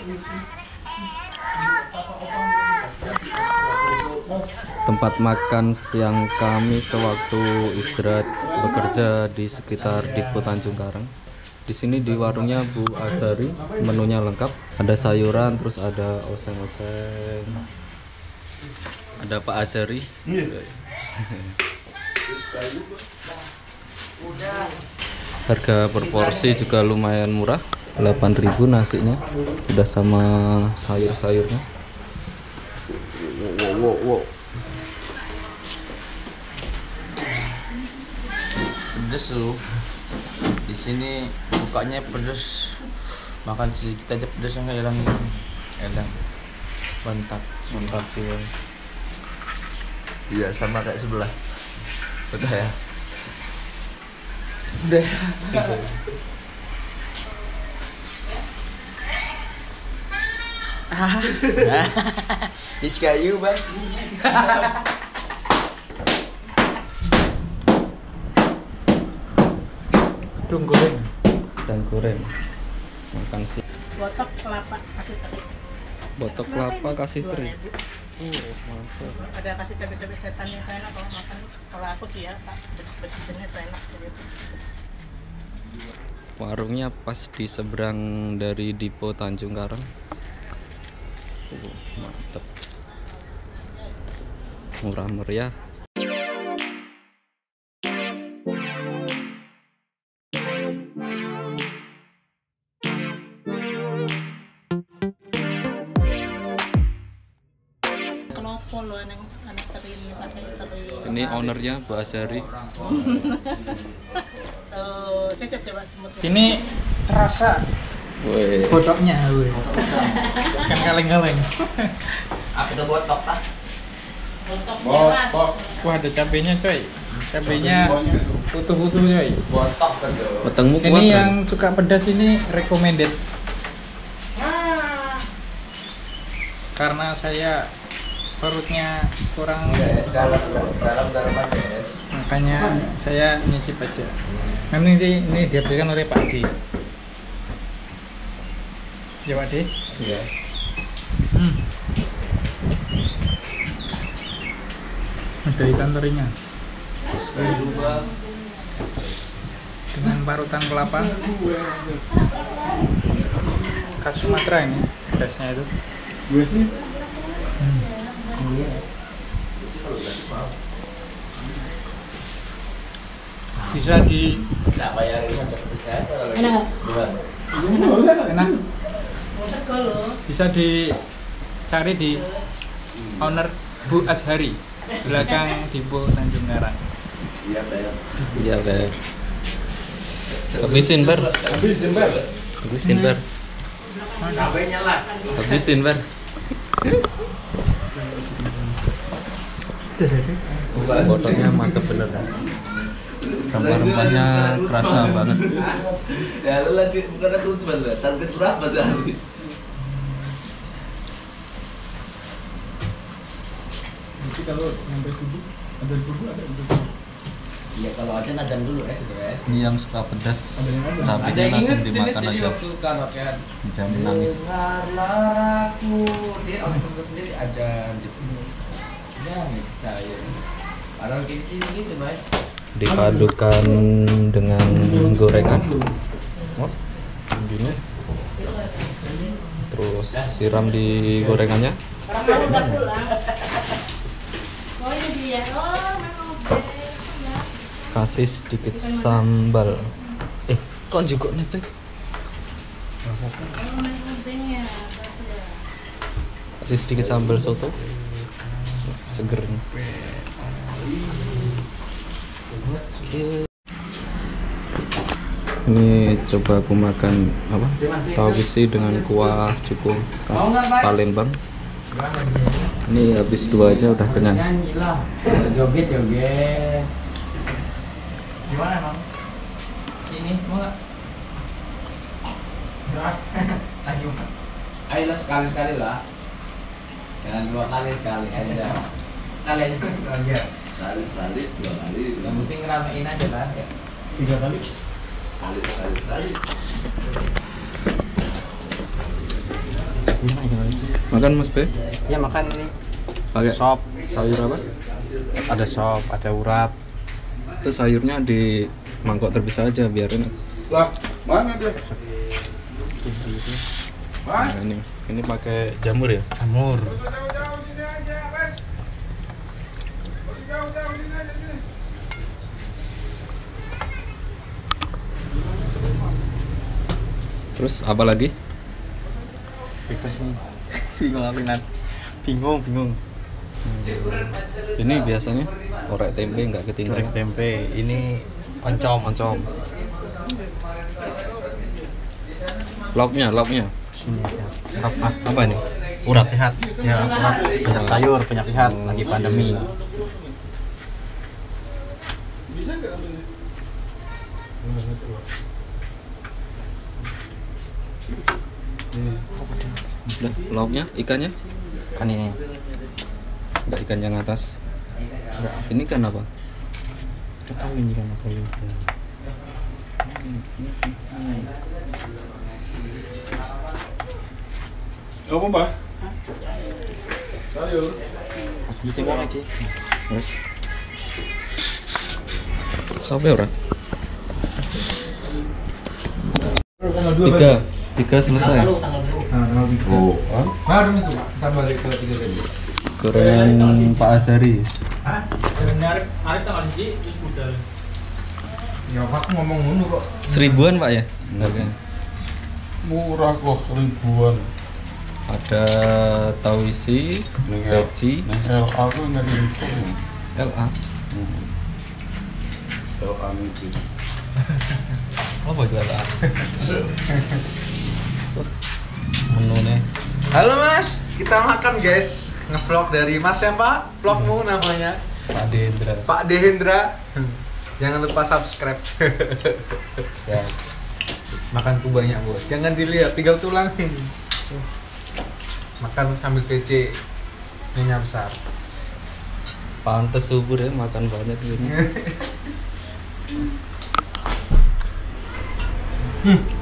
Tempat makan siang kami sewaktu istirahat bekerja di sekitar Dipo Tanjung Karang. Di sini di warungnya Bu Azhari, menunya lengkap. Ada sayuran, terus ada oseng-oseng. Ada Pak Azhari. Harga per porsi juga lumayan murah, 8.000 nasinya, udah sama sayur-sayurnya. Wow. Pedes loh. Di sini bukanya pedes. Makan sedikit aja pedesnya nggak hilang. Enak. Mantap sih. Iya, sama kayak sebelah. Udah ya. Udah. Is kayu, Bang. Dan goreng makan sih. Botok kelapa kasih teri. Botok kelapa kasih teri. Mantap. Ada kasih cabai-cabai setannya itu enak kalau makan. Kalau aku sih ya, Pak, becek-beceknya itu enak gitu. Warungnya pas di seberang dari Dipo Tanjung Karang. Mantap. Murah meriah. Polo anak teri ini pakai teri. Ini ownernya Bu Azhari. Cecep coba cemut. Ini terasa botaknya, kan kaleng-kaleng. Apa itu botok tak? Botok jelas. Wah, ada cabenya coy. Cabenya utuh-utuh coy. Botok kan. Wetengmu kuat. Ini kan? yang suka pedas ini recommended. Karena saya perutnya kurang, dalam aja, guys. makanya saya nyicip aja. Memang ini diabdikan oleh Pak D. Ya Pak D. Iya. Ada ikan terinya dengan parutan kelapa khas Sumatera. Ini pedasnya itu. Gue sih. Bisa di enak, bisa dicari di owner Bu Azhari, belakang Dipo Tanjung Karang. Iya, Ber. Habisin, Ber. Habisin, Ber. Botolnya mantep bener. Rempah-rempahnya kerasa banget. Ya lu lagi bukan aku teman lu. Target berapa sehari? Nanti kalau sampai subuh ada Iya, kalau aja najan dulu guys. Ini yang suka pedas, cabenya langsung dimakan aja. Jangan nangis. Dengarlah aku. Dia orang sendiri aja gitu. Ya, saya. Padahal di sini gitu, Bay. Dipadukan dengan gorengan. Gini. Terus siram di gorengannya. Kasih sedikit sambal. Kok juga nebeng? Kasih sedikit sambal soto. Segernya. Ini coba aku makan apa? Tahu isi dengan kuah cuko khas Palembang. Ini habis 2 aja udah kenyang. Joget. Gimana, Bang? Sini, mau enggak? Ayo lah sekali-sekali lah. Jangan 2 kali sekali aja. Kali aja. Sekali, 2 kali. Yang penting ngeramein aja lah ya. 3 kali. Sekali. Makan Mas B? Ya makan ini. Pakai Sop, sayur apa? ada sop, ada urap. Itu sayurnya di mangkok terpisah aja biar enak. Lah, mana dia? Nah, ini pakai jamur ya? Jamur. Terus apa lagi? Bebas nih. Bingung aku Nat. Bingung. Ini biasanya orek tempe nggak ketinggalan. Goreng tempe. Ini oncom. Lauknya. Sini ya. Apa ini? Urat. Sehat. Ya, urap. Banyak sayur, banyak sehat lagi pandemi. Bisa nggak ambil? Udah, lauknya, ikannya? Kan ini. Enggak, ikan yang atas. Ini kan apa? Kita tahu ini kan apa ini. Kamu mbak? Sayur. Ditengok lagi. Terus. Sampai ora? Tiga selesai. Oh, Baru itu Pak, kita balik ke 3 tadi. Gorengan Pak Azari. Arif tanggal ini terus budal. Ya aku ngomong ngono kok. 1000-an Pak ya? Harganya. murah kok 1000-an. Ada tahu isi, peci, LA tuh nggak info. LA. LA itu. Apa itu LA? Menu nih. Halo Mas, kita makan guys. Nge-vlog dari Mas siapa? Vlogmu namanya? Pak Dendra. Pak Dehendra. Jangan lupa subscribe. Ya. Makanku banyak bos. Jangan dilihat, tinggal tulangin. Makan sambil VC. Nyonya besar. Pantes subur ya makan banyak gini.